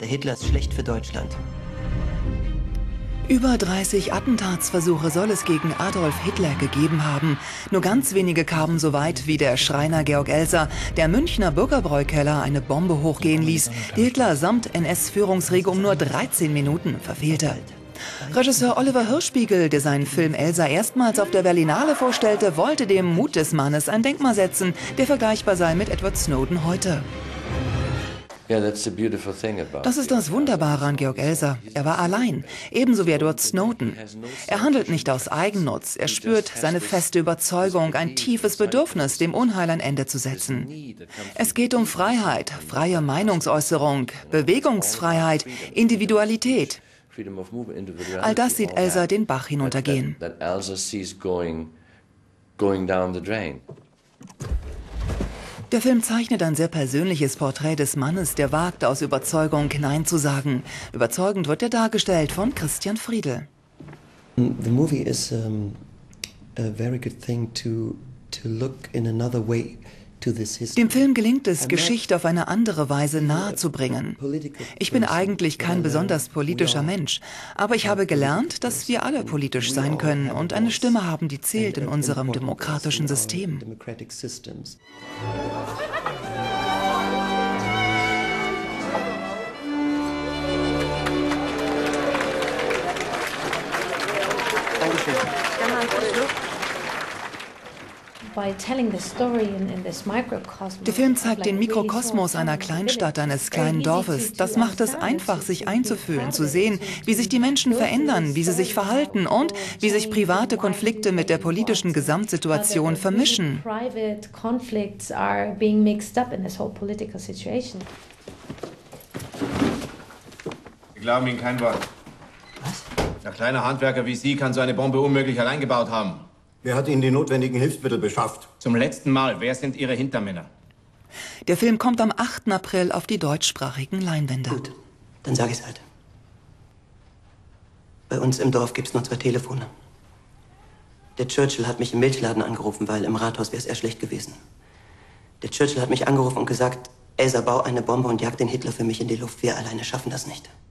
Der Hitler ist schlecht für Deutschland. Über 30 Attentatsversuche soll es gegen Adolf Hitler gegeben haben. Nur ganz wenige kamen so weit wie der Schreiner Georg Elser, der Münchner Bürgerbräukeller eine Bombe hochgehen ließ, die Hitler samt NS-Führungsriege um nur 13 Minuten verfehlte. Regisseur Oliver Hirschbiegel, der seinen Film Elsa erstmals auf der Berlinale vorstellte, wollte dem Mut des Mannes ein Denkmal setzen, der vergleichbar sei mit Edward Snowden heute. Das ist das Wunderbare an Georg Elser. Er war allein, ebenso wie Edward Snowden. Er handelt nicht aus Eigennutz, er spürt seine feste Überzeugung, ein tiefes Bedürfnis, dem Unheil ein Ende zu setzen. Es geht um Freiheit, freie Meinungsäußerung, Bewegungsfreiheit, Individualität. All das sieht Elsa den Bach hinuntergehen. Der Film zeichnet ein sehr persönliches Porträt des Mannes, der wagt, aus Überzeugung Nein zu sagen. Überzeugend wird er dargestellt von Christian Friedel. The movie is a very good thing to look in another way to this history. Dem Film gelingt es, Geschichte auf eine andere Weise nahezubringen. Ich bin eigentlich kein besonders politischer Mensch, aber ich habe gelernt, dass wir alle politisch sein können und eine Stimme haben, die zählt in unserem demokratischen System. Der Film zeigt den Mikrokosmos einer Kleinstadt, eines kleinen Dorfes. Das macht es einfach, sich einzufühlen, zu sehen, wie sich die Menschen verändern, wie sie sich verhalten und wie sich private Konflikte mit der politischen Gesamtsituation vermischen. Wir glauben Ihnen kein Wort. Was? Ein kleiner Handwerker wie Sie kann so eine Bombe unmöglich allein gebaut haben. Wer hat Ihnen die notwendigen Hilfsmittel beschafft? Zum letzten Mal. Wer sind Ihre Hintermänner? Der Film kommt am 8. April auf die deutschsprachigen Leinwände. Gut, dann sage ich es halt. Bei uns im Dorf gibt es nur 2 Telefone. Der Churchill hat mich im Milchladen angerufen, weil im Rathaus wäre es eher schlecht gewesen. Der Churchill hat mich angerufen und gesagt, Elsa, bau eine Bombe und jag den Hitler für mich in die Luft. Wir alleine schaffen das nicht.